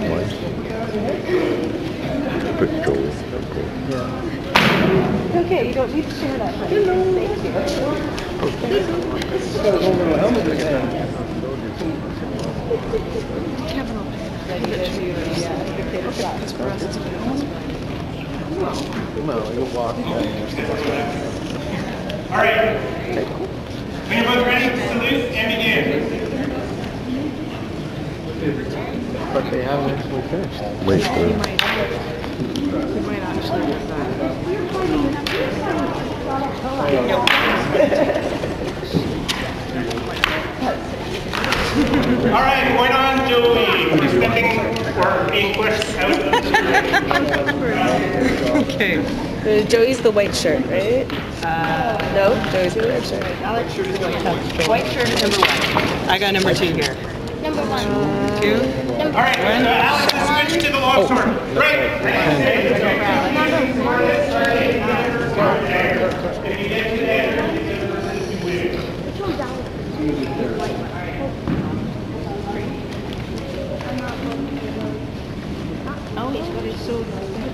mine. Put Joel. Yeah. Okay, you don't need to share that. Thank you. Alright. When you're both ready, salute and begin. But they haven't actually finished. Wait, You might actually have that. Alright, going on, Joey. We're stepping or being pushed out of the Okay. Joey's the white shirt, right? No, Joey's the red shirt. White shirt is number 1. I got number 2 here. Number 1. 2? Alright, Alex has switched to the long sword. Right. Oh, he's got his sword.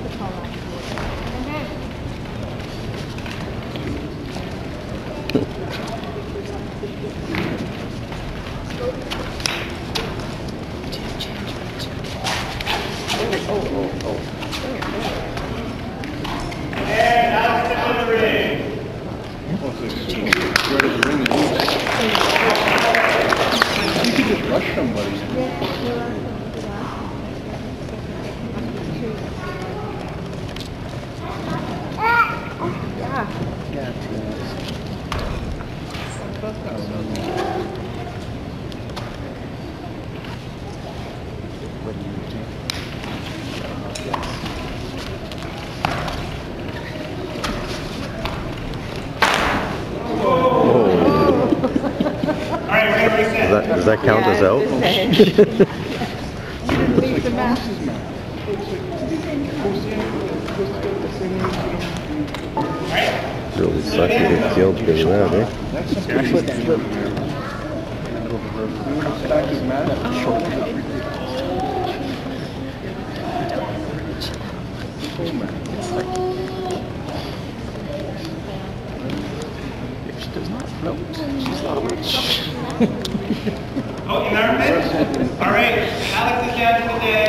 And Alex is in the ring. You could just rush somebody. Alright, we're gonna reset. does that count as out? Really sucks to get killed because of that, eh? She does not float. She's large. Oh, you learned it? Alright, Alex is down to the day.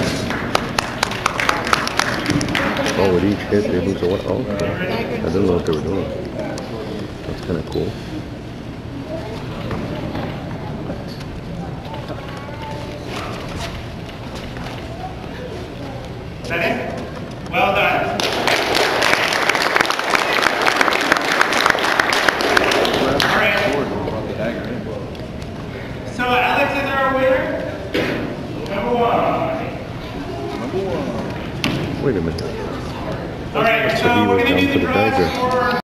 Oh, with each hit, they lose a what? Oh, okay. I didn't know what they were doing. That's kind of cool. Is that it? Well done. Alright. So Alex is our winner. Number 1. Wait a minute. Alright, So so he we're was going to down do for the the draws dagger. for